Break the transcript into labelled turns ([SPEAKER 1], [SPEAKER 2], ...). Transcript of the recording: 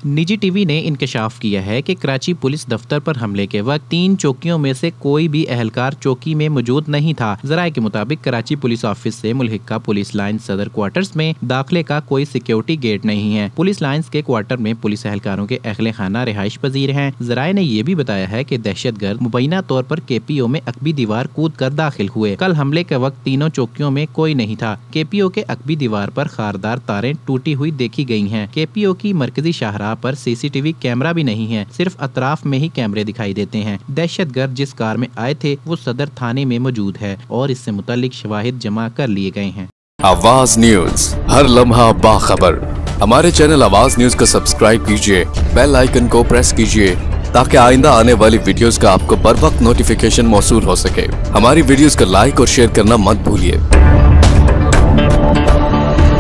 [SPEAKER 1] निजी टीवी ने इंकशाफ किया है कि कराची पुलिस दफ्तर पर हमले के वक्त 3 चौकियों में से कोई भी एहलकार चौकी में मौजूद नहीं था। जराये के मुताबिक कराची पुलिस ऑफिस से मुल्हिका पुलिस लाइन सदर क्वार्टर्स में दाखिले का कोई सिक्योरिटी गेट नहीं है। पुलिस लाइन्स के क्वार्टर में पुलिस एहलकारों के अहले खाना रिहाइश पजीर हैं। जराये ने यह भी बताया है कि दहशतगर्द मुबैना तौर पर KPO में अकबी दीवार कूद कर दाखिल हुए। कल हमले के वक्त तीनों चौकियों में कोई नहीं था। KPO के अकबी दीवार पर खारदार तारें टूटी हुई देखी गई हैं। KPO की मरकजी शाहराह पर CCTV कैमरा भी नहीं है, सिर्फ अतराफ में ही कैमरे दिखाई देते हैं। दहशतगर्द जिस कार में आए थे वो सदर थाने में मौजूद है और इससे मुतालिक शवाहिद जमा कर लिए गए हैं।
[SPEAKER 2] आवाज न्यूज, हर लम्हा बाखबर। हमारे चैनल आवाज न्यूज को सब्सक्राइब कीजिए, बेल आइकन को प्रेस कीजिए ताकि आइंदा आने वाली वीडियोस का आपको बर वक्त नोटिफिकेशन मौसूल हो सके। हमारी वीडियोस को लाइक और शेयर करना मत भूलिए।